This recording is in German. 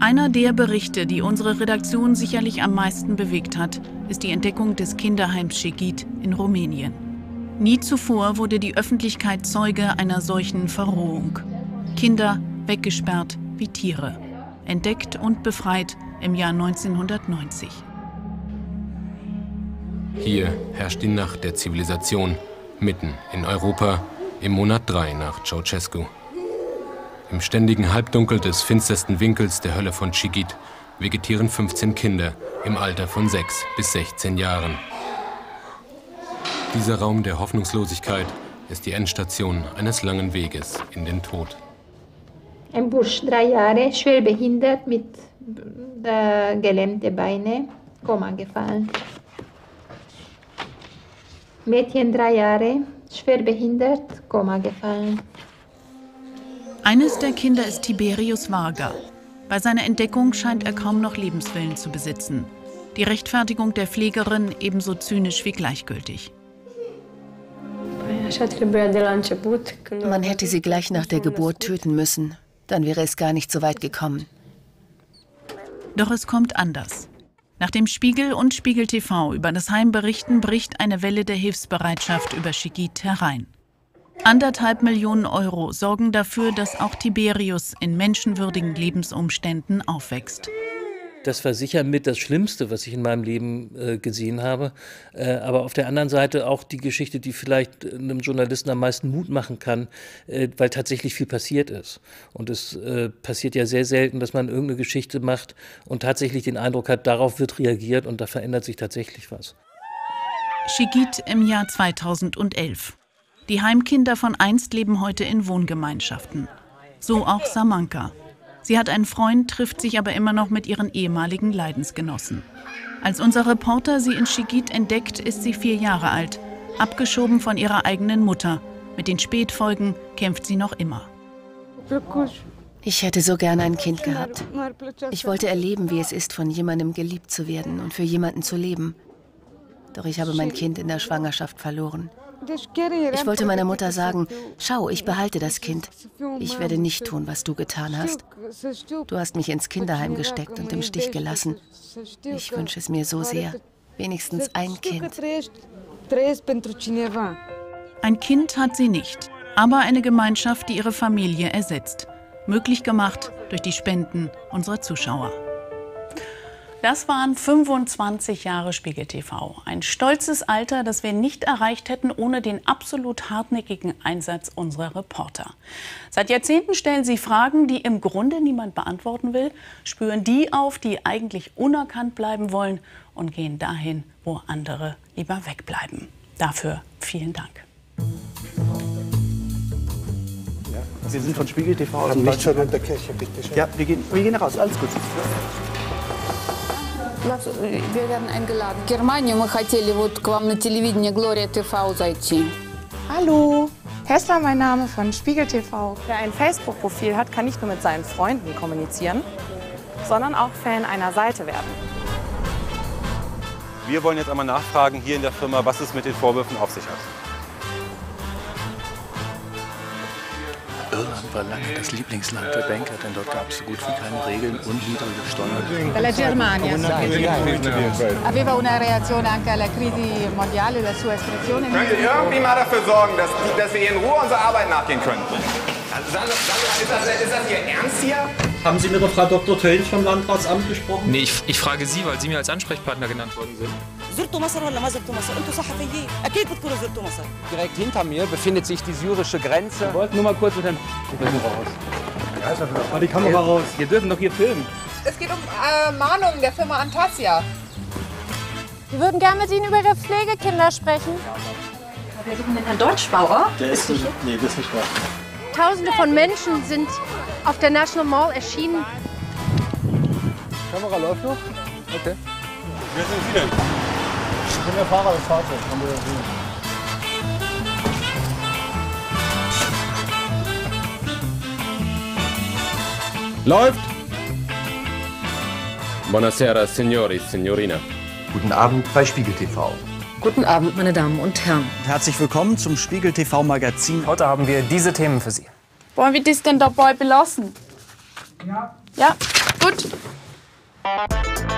Einer der Berichte, die unsere Redaktion sicherlich am meisten bewegt hat, ist die Entdeckung des Kinderheims Szeged in Rumänien. Nie zuvor wurde die Öffentlichkeit Zeuge einer solchen Verrohung. Kinder weggesperrt wie Tiere. Entdeckt und befreit im Jahr 1990. Hier herrscht die Nacht der Zivilisation, mitten in Europa, im Monat 3 nach Ceausescu. Im ständigen Halbdunkel des finstersten Winkels der Hölle von Szeged vegetieren 15 Kinder im Alter von 6 bis 16 Jahren. Dieser Raum der Hoffnungslosigkeit ist die Endstation eines langen Weges in den Tod. Ein Bursch, 3 Jahre, schwer behindert mit gelähmten Beinen, Koma gefallen. Mädchen, 3 Jahre, schwer behindert, Koma gefallen. Eines der Kinder ist Tiberius Varga. Bei seiner Entdeckung scheint er kaum noch Lebenswillen zu besitzen. Die Rechtfertigung der Pflegerin ebenso zynisch wie gleichgültig. Man hätte sie gleich nach der Geburt töten müssen. Dann wäre es gar nicht so weit gekommen. Doch es kommt anders. Nachdem Spiegel und Spiegel TV über das Heim berichten, bricht eine Welle der Hilfsbereitschaft über Szeged herein. 1,5 Millionen Euro sorgen dafür, dass auch Tiberius in menschenwürdigen Lebensumständen aufwächst. Das war sicher mit das Schlimmste, was ich in meinem Leben gesehen habe. Aber auf der anderen Seite auch die Geschichte, die vielleicht einem Journalisten am meisten Mut machen kann, weil tatsächlich viel passiert ist. Und es passiert ja sehr selten, dass man irgendeine Geschichte macht und tatsächlich den Eindruck hat, darauf wird reagiert und da verändert sich tatsächlich was. Szeged im Jahr 2011. Die Heimkinder von einst leben heute in Wohngemeinschaften. So auch Samanka. Sie hat einen Freund, trifft sich aber immer noch mit ihren ehemaligen Leidensgenossen. Als unser Reporter sie in Szeged entdeckt, ist sie 4 Jahre alt, abgeschoben von ihrer eigenen Mutter. Mit den Spätfolgen kämpft sie noch immer. Ich hätte so gern ein Kind gehabt. Ich wollte erleben, wie es ist, von jemandem geliebt zu werden und für jemanden zu leben. Doch ich habe mein Kind in der Schwangerschaft verloren. Ich wollte meiner Mutter sagen, schau, ich behalte das Kind. Ich werde nicht tun, was du getan hast. Du hast mich ins Kinderheim gesteckt und im Stich gelassen. Ich wünsche es mir so sehr. Wenigstens ein Kind. Ein Kind hat sie nicht, aber eine Gemeinschaft, die ihre Familie ersetzt. Möglich gemacht durch die Spenden unserer Zuschauer. Das waren 25 Jahre Spiegel TV. Ein stolzes Alter, das wir nicht erreicht hätten ohne den absolut hartnäckigen Einsatz unserer Reporter. Seit Jahrzehnten stellen sie Fragen, die im Grunde niemand beantworten will, spüren die auf, die eigentlich unerkannt bleiben wollen und gehen dahin, wo andere lieber wegbleiben. Dafür vielen Dank. Sie sind von Spiegel TV aus Nicht schon in der Kirche, bitte schön. Ja, wir gehen raus, alles gut. Wir werden eingeladen. Germania, мы хотели вот к вам на телевидение Gloria TV зайти. Hallo, Hessler mein Name von Spiegel TV. Wer ein Facebook-Profil hat, kann nicht nur mit seinen Freunden kommunizieren, sondern auch Fan einer Seite werden. Wir wollen jetzt einmal nachfragen hier in der Firma, was es mit den Vorwürfen auf sich hat. Irland war lange das Lieblingsland der Banker, denn dort gab es so gut wie keine Regeln und niedrige Steuern. La Germania aveva una reazione anche alla crisi mondiale, la sua espressione. Könnt ihr irgendwie mal dafür sorgen, dass wir in Ruhe unserer Arbeit nachgehen können? Also, ist das Ihr Ernst hier? Haben Sie mit der Frau Dr. Tönch vom Landratsamt gesprochen? Nee, ich frage Sie, weil Sie mir als Ansprechpartner genannt worden sind. Direkt hinter mir befindet sich die syrische Grenze. Wir wollten nur mal kurz mit dem raus. Ja, ist ja die Kamera raus. Wir dürfen doch hier filmen. Es geht um Mahnungen der Firma Antasia. Wir würden gerne mit Ihnen über Ihre Pflegekinder sprechen. Wir suchen den Herrn Deutschbauer. Der ist nicht, nee, das ist nicht wahr. Tausende von Menschen sind auf der National Mall erschienen. Die Kamera läuft noch? Okay. Wer sind Sie denn? Ich bin der Fahrer des Fahrzeugs. Läuft! Buonasera, signori, signorina. Guten Abend bei Spiegel TV. Guten Abend, meine Damen und Herren. Herzlich willkommen zum Spiegel TV Magazin. Heute haben wir diese Themen für Sie. Wollen wir das denn dabei belassen? Ja, Ja, gut.